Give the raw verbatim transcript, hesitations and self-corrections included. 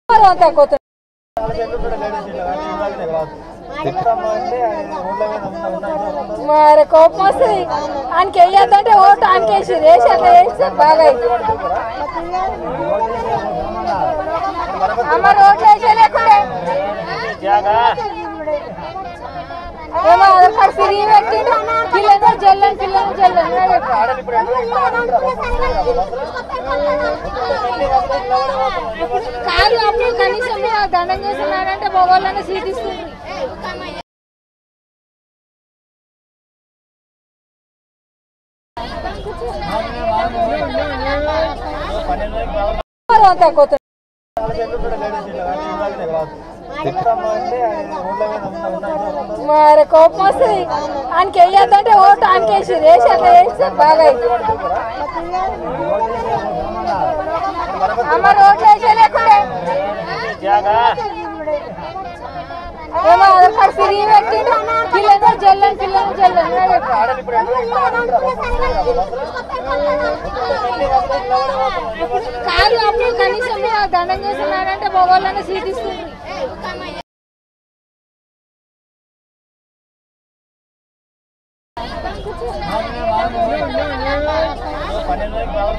మరి కోపం వస్తుంది ఆయనకి వేయద్దంటే ఓటు ఆయనకి వేసి వేసి అట్లా వేస్తే బాగా మరి ఓట్లు వేసే లేకుండే ఏమో ఆధార్ కార్డు ఫ్రీ పెట్టిండు పిల్లలు జల్లని పిల్లలు జల్లని కాదు అప్పుడు కనీసం దండం చేస్తున్నాడంటే మగవాళ్ళని సీట్ ఇస్తుంది. మరి కోపం వస్తుంది ఆయనకి వేయద్దంటే ఓటు ఆయనకి వేసి వేసి అట్లా వేస్తే బాగా మరి ఓట్లు వేసే లేకుండే ఏమో ఆధార్ కార్డు ఫ్రీ పెట్టిండు పిల్లలు జల్లని పిల్లలు జల్లని కాదు అప్పుడు కనీసం దండం చేస్తున్నాడంటే మగవాళ్ళని సీట్ ఇస్తుంది.